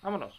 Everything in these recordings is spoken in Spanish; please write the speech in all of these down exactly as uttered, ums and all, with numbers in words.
Vámonos.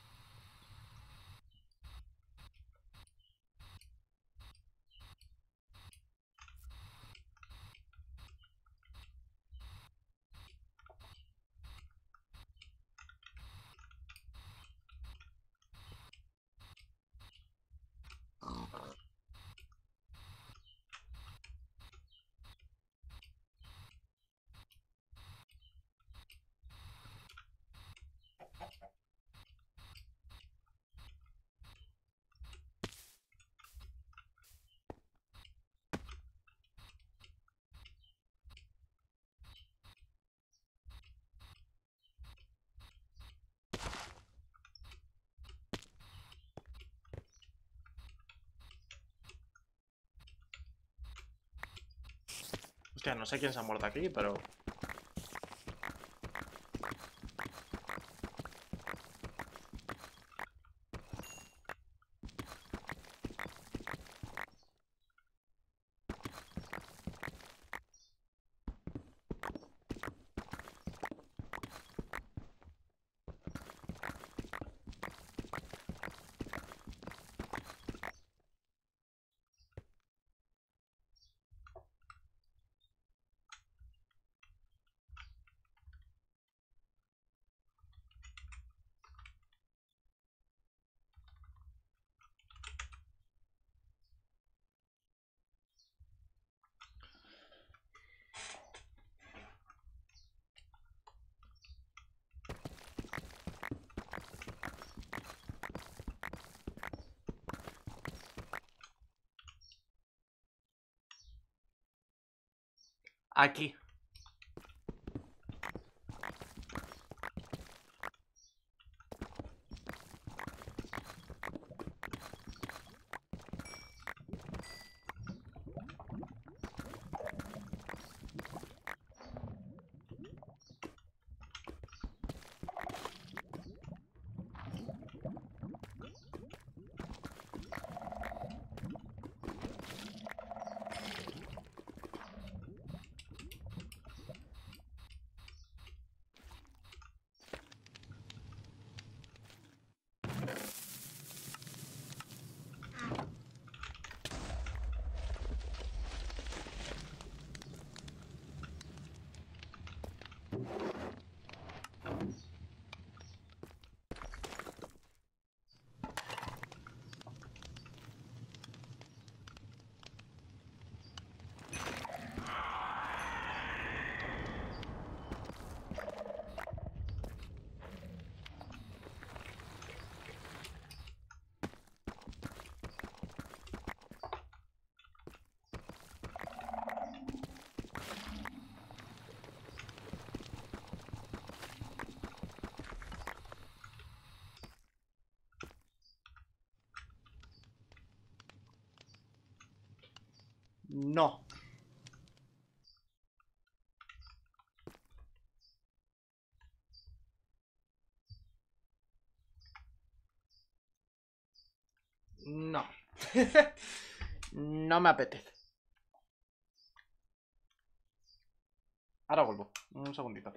Hostia, no sé quién se ha muerto aquí, pero... Aquí. No. No. No me apetece. Ahora vuelvo. Un segundito.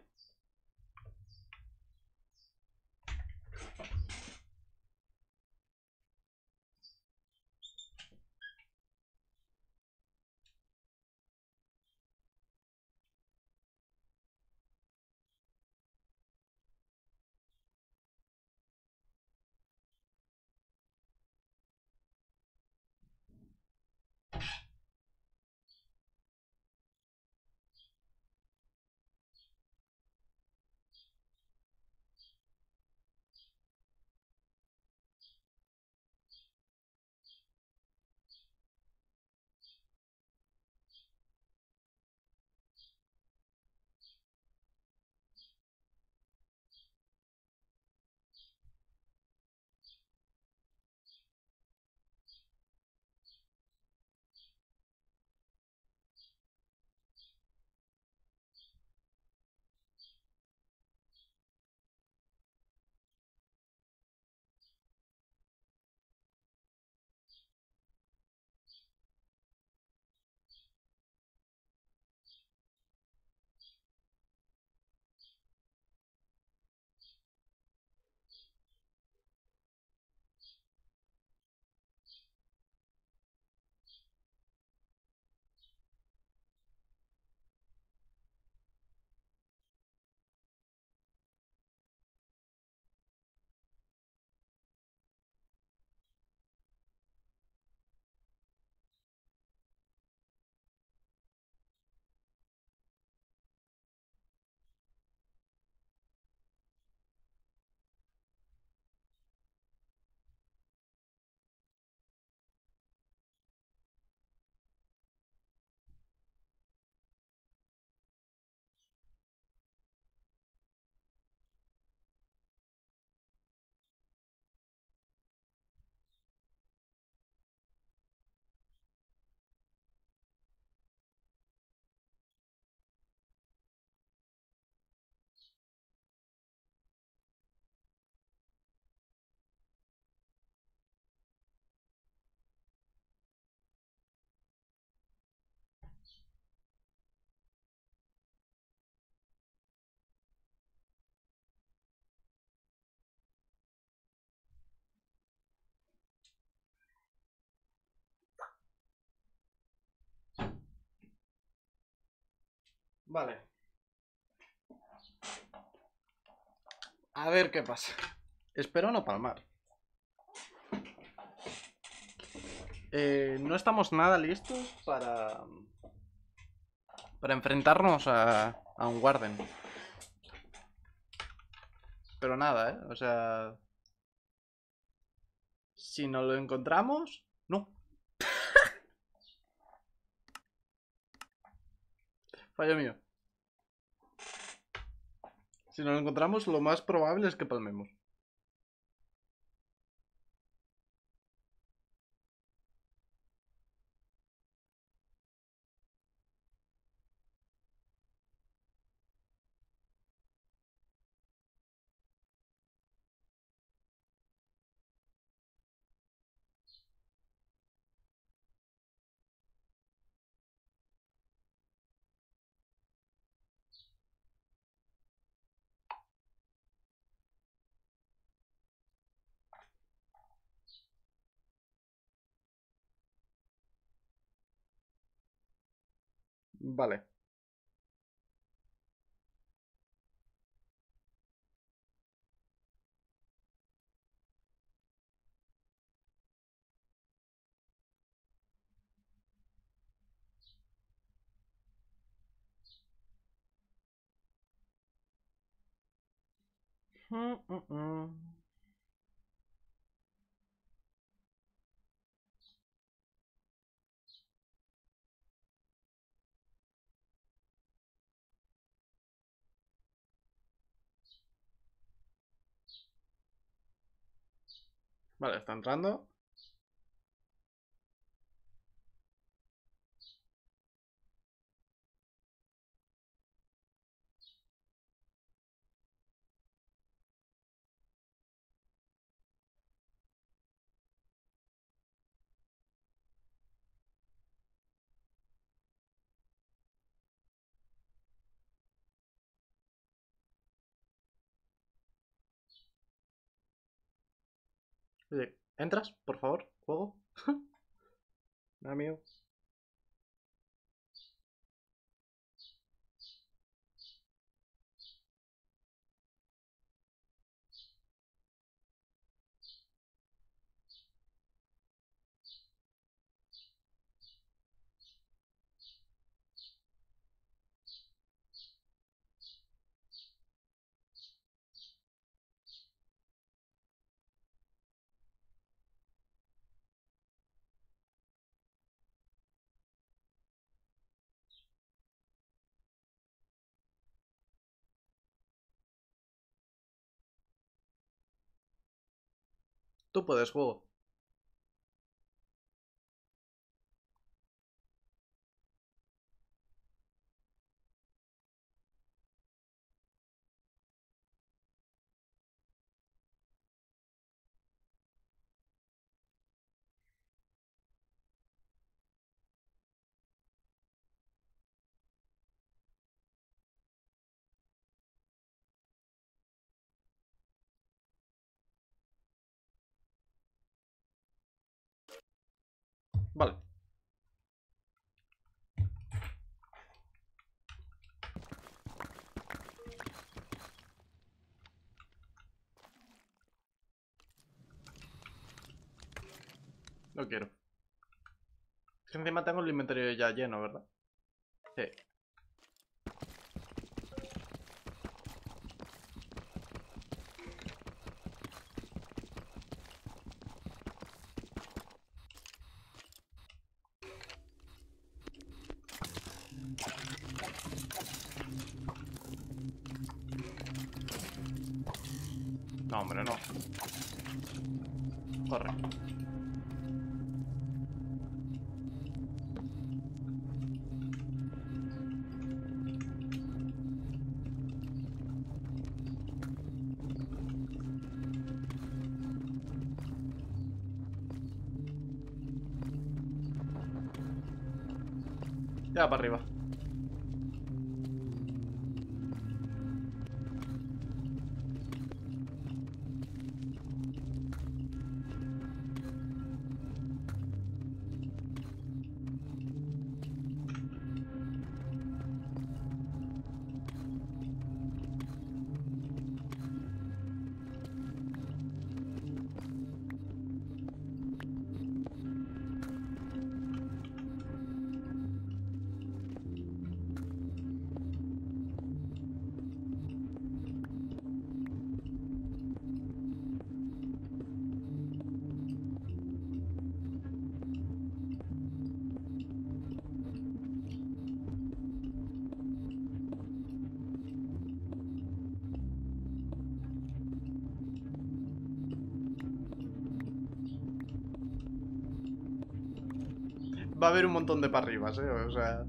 Vale. A ver qué pasa. Espero no palmar. Eh, no estamos nada listos para... Para enfrentarnos a, a un Warden. Pero nada, ¿eh? O sea... Si no lo encontramos... No. Fallo mío. Si no lo encontramos, lo más probable es que palmemos. Vale. Mm, mm, mm. Vale, está entrando. Oye, ¿entras, por favor? ¿Juego? Nada mío. Tú puedes, juego. Vale. Lo quiero. Es que encima tengo el inventario ya lleno, ¿verdad? Sí. No, hombre, no. Corre. Ya para arriba. va a haber un montón de para arriba, ¿eh? O sea...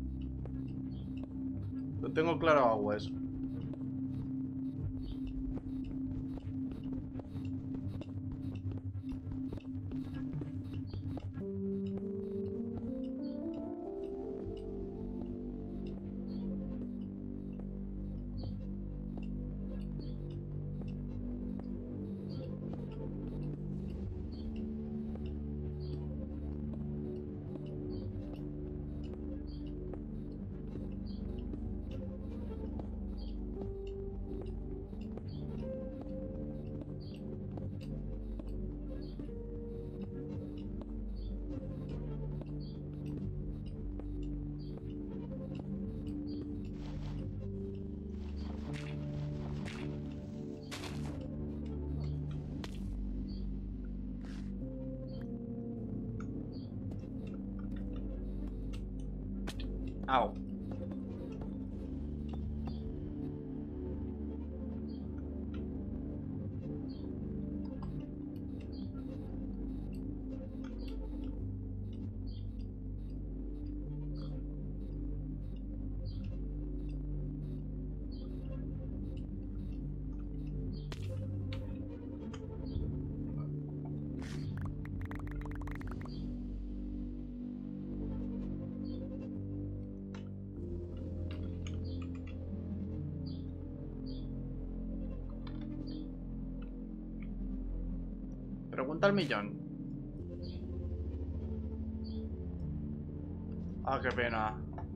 Lo tengo claro a agua eso. Au. Pregunta al millón. Ah, qué pena.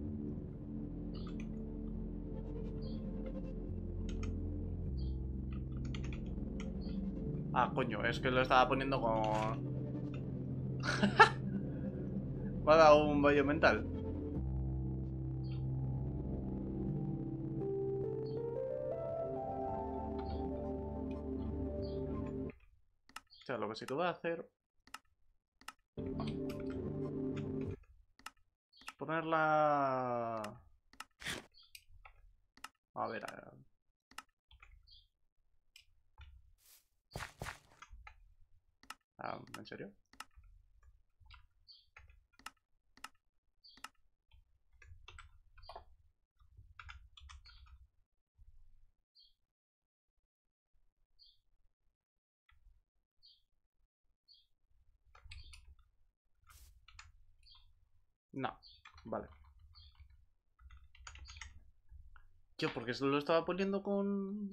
Ah, coño, es que lo estaba poniendo con... Me ha dado un bollo mental. O sea, lo que sí que voy a hacer... es ponerla... A ver, a ver. Ah, ¿en serio? No, vale. Yo, porque lo estaba poniendo con...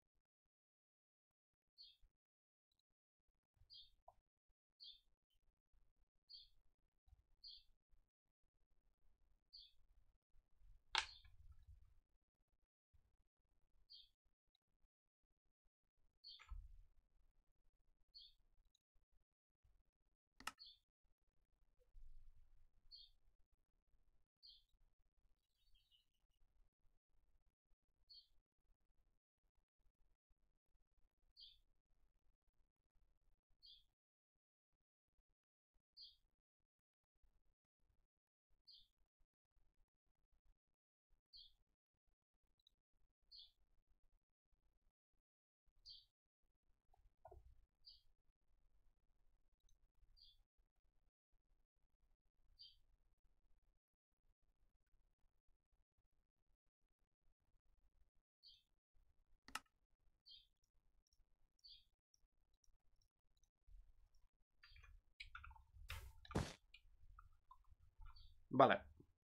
Vale.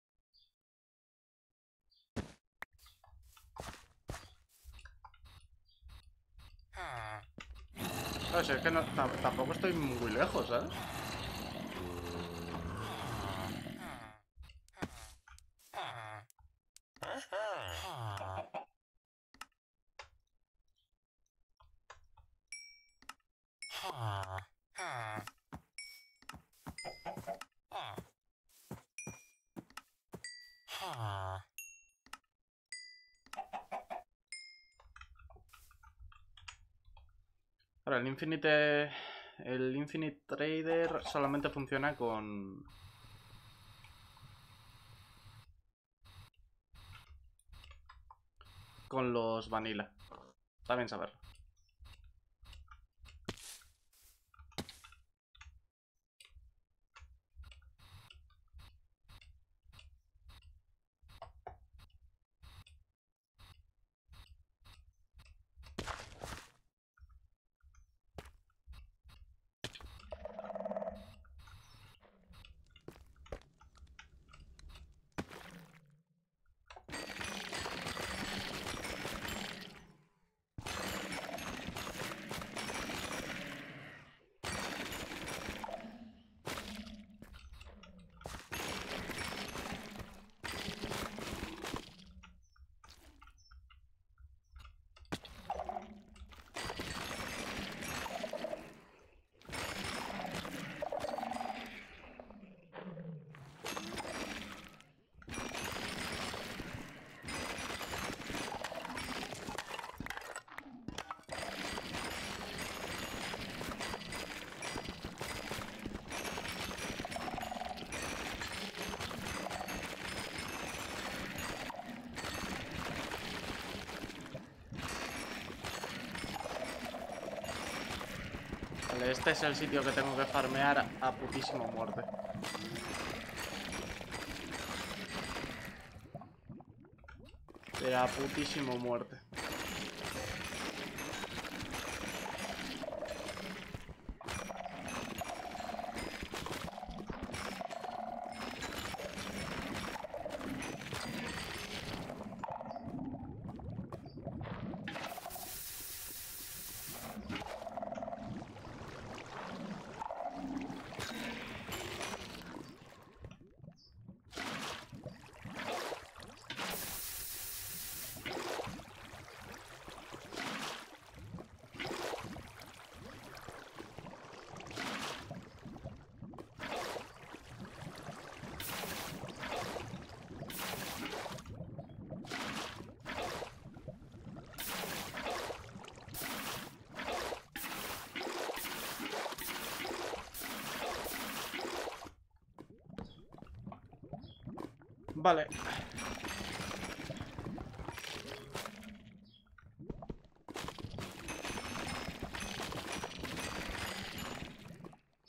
No sé, es que no, tampoco estoy muy lejos, ¿sabes? Ahora, el Infinite... El Infinite Trader solamente funciona con... Con los Vanilla. Está bien saberlo. Vale, este es el sitio que tengo que farmear a, a putísima muerte. Pero a putísima muerte. Vale.